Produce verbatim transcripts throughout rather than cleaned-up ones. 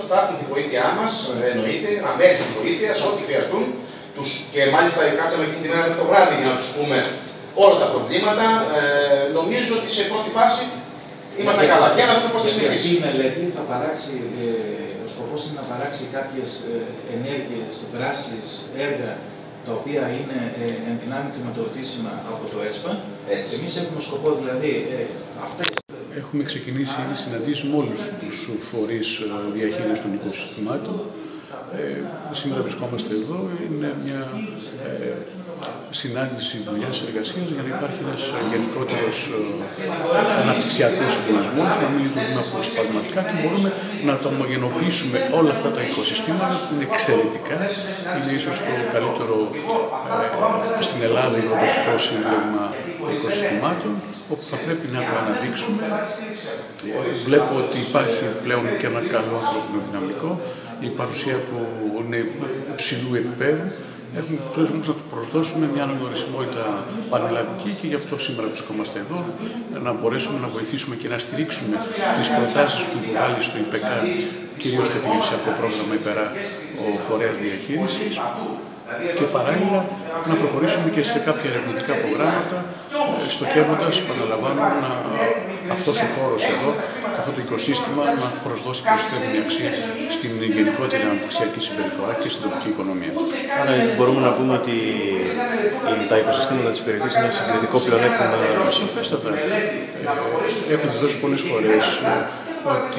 θα έχουν τη βοήθειά μας, εννοείται, αμέριστη βοήθεια σε ό,τι χρειαστούν. Τους, και μάλιστα κάτσαμε εκείνη την μέρα το βράδυ για να τους πούμε όλα τα προβλήματα. Ε, νομίζω ότι σε πρώτη φάση είμαστε yeah, καλά. Για να δούμε πώς θα συνεχίσει. Η μελέτη θα παράξει, ε, ο σκοπός είναι να παράξει κάποιες ε, ενέργειες, δράσεις, έργα τα οποία είναι ε, εν δυνάμει χρηματοδοτήσιμα από το ΕΣΠΑ. Εμείς έχουμε σκοπό δηλαδή ε, αυτές. Έχουμε ξεκινήσει ήδη συναντήσεις με όλους τους φορείς διαχείρισης των οικοσυστημάτων. Ε, σήμερα βρισκόμαστε εδώ, είναι μια ε, συνάντηση δουλειάς εργασίας για να υπάρχει ένας γενικότερος ε, αναπτυξιακός συντονισμός, να μην λειτουργούμε αποσπασματικά και μπορούμε να το ομογενοποιήσουμε όλα αυτά τα οικοσυστήματα που είναι εξαιρετικά. Είναι ίσως το καλύτερο ε, στην Ελλάδα υγροτοπικό σύλλογμα οικοσυστημάτων, όπου θα πρέπει να το αναδείξουμε. Ε, βλέπω ότι υπάρχει πλέον και ένα καλό ανθρώπινο δυναμικό. Η παρουσία που είναι υψηλού επίπεδου, έχουμε πρέπει να του προσδώσουμε μια αναγνωρισιμότητα πανελλαδική και γι' αυτό σήμερα βρισκόμαστε εδώ, να μπορέσουμε να βοηθήσουμε και να στηρίξουμε τις προτάσεις που υποβάλλει στο ΙΠΕΚΑ, κυρίως στο επιχειρησιακό πρόγραμμα ΥΠΕΡΑ, ο φορέας διαχείρισης, και παράλληλα να προχωρήσουμε και σε κάποια ερευνητικά προγράμματα, στοχεύοντας, επαναλαμβάνω, να αυτός ο χώρος εδώ, αυτό το οικοσύστημα, να προσδώσει προσθέμενη αξία στην γενικότερη αναπτυξιακή συμπεριφορά και στην τοπική οικονομία. Άρα μπορούμε να πούμε ότι τα οικοσυστήματα της περιοχής είναι συγκριτικό πλεονέκτημα. Σαφέστατα. Έχω δώσει πολλές φορές ότι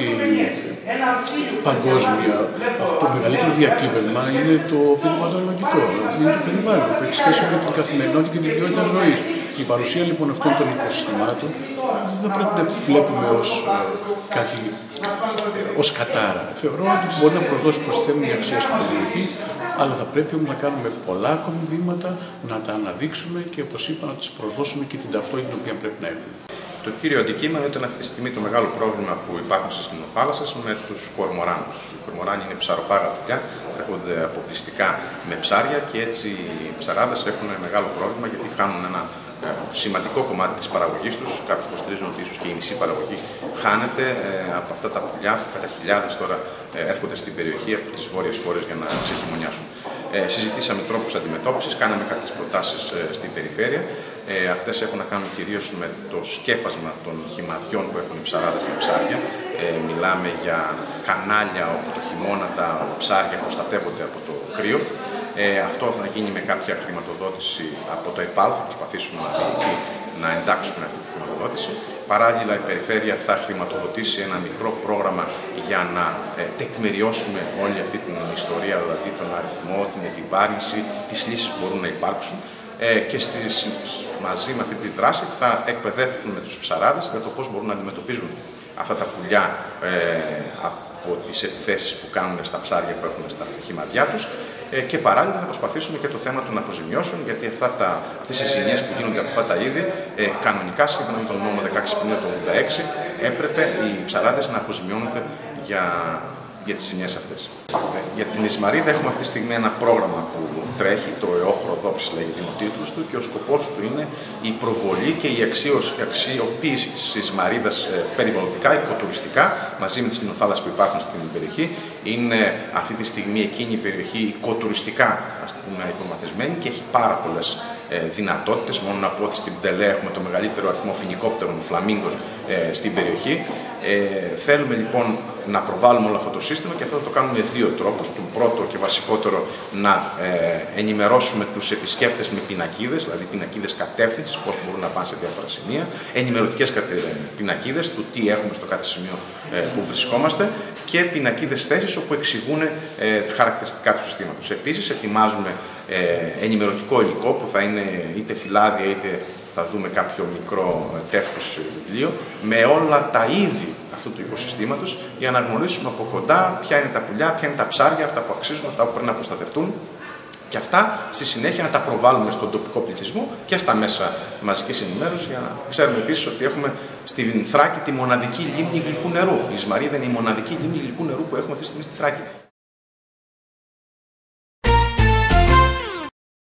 παγκόσμια αυτό το μεγαλύτερο διακύβευμα είναι το περιβαλλοντολογικό, είναι το περιβάλλον που έχει σχέση με την καθημερινότητα και την ποιότητα ζωής. Η παρουσία λοιπόν αυτών των οικοσυστημάτων δεν πρέπει να τη βλέπουμε ως κάτι, ως κατάρα. Θεωρώ ότι μπορεί να προδώσει προσθέμενη αξία στην περιοχή, αλλά θα πρέπει όμως να κάνουμε πολλά ακόμη βήματα, να τα αναδείξουμε και όπως είπα να τις προσδώσουμε και την ταυτότητα την οποία πρέπει να έχουμε. Το κύριο αντικείμενο ήταν αυτή τη στιγμή το μεγάλο πρόβλημα που υπάρχουν στις λιμνοθάλασσες με τους κορμοράνους. Οι κορμοράνοι είναι ψαροφάγα πουλιά, έρχονται αποκλειστικά με ψάρια και έτσι οι ψαράδες έχουν μεγάλο πρόβλημα γιατί χάνουν ένα σημαντικό κομμάτι της παραγωγής τους. Κάποιοι υποστηρίζουν ότι ίσως και η μισή παραγωγή χάνεται ε, από αυτά τα πουλιά που κατά χιλιάδες τώρα ε, έρχονται στην περιοχή από τις βόρειες χώρες για να ξεχειμονιάσουν. Ε, συζητήσαμε τρόπους αντιμετώπισης, κάναμε κάποιες προτάσεις ε, στην περιφέρεια. Ε, αυτές έχουν να κάνουν κυρίως με το σκέπασμα των χυμαδιών που έχουν οι ψαράδες με ψάρια. Ε, μιλάμε για κανάλια όπου το χειμώνα τα ψάρια προστατεύονται από το κρύο. Ε, αυτό θα γίνει με κάποια χρηματοδότηση από το ΕΠΑΛ, θα προσπαθήσουμε να, να εντάξουμε αυτή τη χρηματοδότηση. Παράλληλα, η Περιφέρεια θα χρηματοδοτήσει ένα μικρό πρόγραμμα για να ε, τεκμηριώσουμε όλη αυτή την ιστορία, δηλαδή τον αριθμό, την επιβάρυνση, τις λύσεις που μπορούν να υπάρξουν. Ε, και στις, μαζί με αυτή τη δράση θα εκπαιδεύουμε τους ψαράδες για το πώς μπορούν να αντιμετωπίζουν αυτά τα πουλιά ε, από τις επιθέσεις που κάνουν στα ψάρια που έχουν στα χυμαδιά τους. Ε, και παράλληλα θα προσπαθήσουμε και το θέμα των αποζημιώσεων, γιατί αυτά τα, αυτές οι ζημιές που γίνονται από αυτά τα είδη, ε, κανονικά σύμφωνα με τον νόμο δεκαέξι του ογδόντα έξι, έπρεπε οι ψαράδες να αποζημιώνονται για, για τις ζημιές αυτές. Ε, για την Ισμαρίδα έχουμε αυτή τη στιγμή ένα πρόγραμμα που τρέχει, το ΕΟΧΡΟΔΟΠΣ λέγεται ο τίτλος του, και ο σκοπός του είναι η προβολή και η αξιοποίηση της Ισμαρίδας ε, περιβαλλοντικά, οικοτουριστικά, μαζί με τις λιμνοθάλασσες που υπάρχουν στην περιοχή. Είναι αυτή τη στιγμή εκείνη η περιοχή οικοτουριστικά, ας το πούμε, υπομαθισμένη και έχει πάρα πολλές ε, δυνατότητες. Μόνο να πω ότι στην Πτελέ έχουμε το μεγαλύτερο αριθμό φοινικόπτερων φλαμίγκος ε, στην περιοχή. Ε, θέλουμε λοιπόν να προβάλλουμε όλο αυτό το σύστημα και αυτό θα το κάνουμε με δύο τρόπους. Το πρώτο και βασικότερο, να ε, ενημερώσουμε τους επισκέπτες με πινακίδες, δηλαδή πινακίδες κατεύθυνσης, πώς μπορούν να πάνε σε διάφορα σημεία, ενημερωτικές πινακίδες του τι έχουμε στο κάθε σημείο ε, που βρισκόμαστε και πινακίδες θέσης όπου εξηγούν ε, χαρακτηριστικά του συστήματος. Επίσης, ετοιμάζουμε ε, ενημερωτικό υλικό που θα είναι είτε φυλάδια είτε θα δούμε κάποιο μικρό τεύχος βιβλίο με όλα τα είδη αυτού του οικοσυστήματος για να γνωρίσουμε από κοντά ποια είναι τα πουλιά, ποια είναι τα ψάρια, αυτά που αξίζουν, αυτά που πρέπει να προστατευτούν. Και αυτά στη συνέχεια να τα προβάλλουμε στον τοπικό πληθυσμό και στα μέσα μαζικής ενημέρωσης, για να ξέρουμε επίσης ότι έχουμε στην Θράκη τη μοναδική λίμνη γλυκού νερού. Η Ισμαρίδα είναι η μοναδική λίμνη γλυκού νερού που έχουμε αυτή τη στιγμή στη Θράκη.